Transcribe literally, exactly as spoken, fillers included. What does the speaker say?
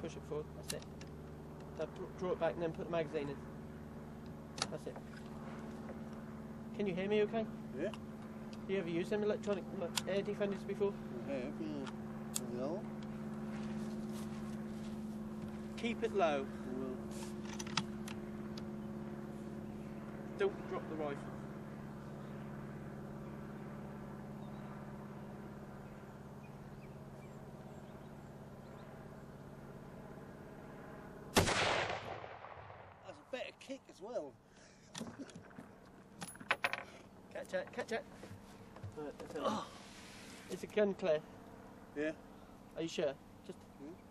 push it forward, that's it. Now draw it back and then put the magazine in. That's it. Can you hear me okay? Yeah. Have you ever used them electronic air defenders before? I have, yeah. No? Keep it low. Well, don't drop the rifle. that's a better kick as well. Catch it, catch it. Right, that's it. Is the gun clear? Yeah. Are you sure? Just Hmm?